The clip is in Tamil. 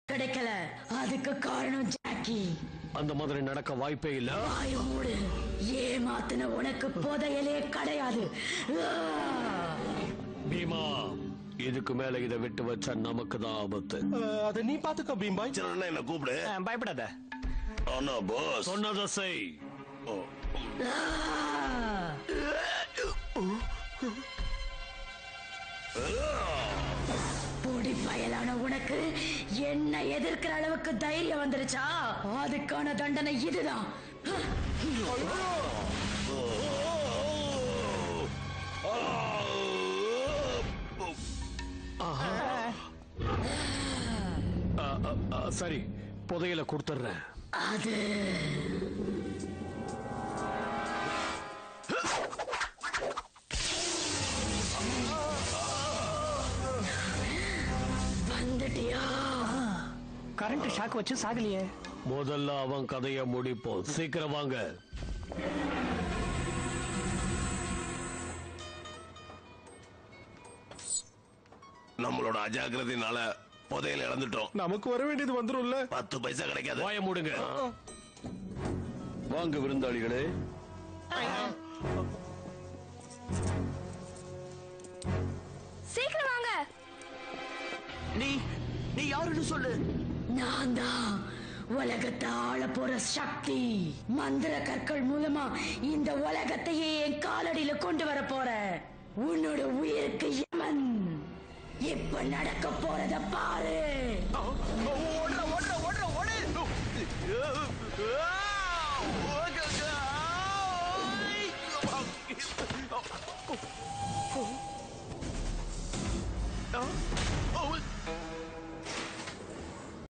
கிடைக்கல. அதுக்கு காரணம் ஜாக்கி. அந்த மாதிரி நடக்க வாய்ப்பே இல்ல. வாயோடு ஏமாத்தின உனக்கு புதையலே கிடையாது. பீமா, இதுக்கு மேல இதை விட்டு வச்சா நமக்கு தான் ஆபத்து. அதை நீ பாத்துக்க பீம்பாய். என்ன கூப்பிடு. பயப்படாத. ஆனா பாஸ் சொன்னதை செய். பொடி பயலான உனக்கு என்ன எதிர்க்கிற அளவுக்கு தைரியம் வந்துருச்சா? அதுக்கான தண்டனை இதுதான். சரி, புதையல கொடுத்துறேன். அது வந்துட்டியா? கரண்ட் ஷாக் வச்சு சாகலையே. முதல்ல அவன் கதைய முடிப்போம். சீக்கிரம் வாங்க. நம்மளோட அஜாக்கிரதையினால புதையல இழந்துட்டோம். நமக்கு வர வேண்டியது வந்துரும்ல. 10 பைசா கிடைக்காது. வாய மூடுங்க. வாங்க விருந்தாளிகளே. சீக்கிரம் வாங்க. நீ யாருன்னு சொல்லு. நான் தான் உலகத்தை ஆள போற சக்தி. மந்திர கற்கள் மூலமா இந்த உலகத்தையே என் காலடியில கொண்டு வர போற. உன்னோட உயிருக்கு யமன். இப்ப நடக்க போறத பாரு.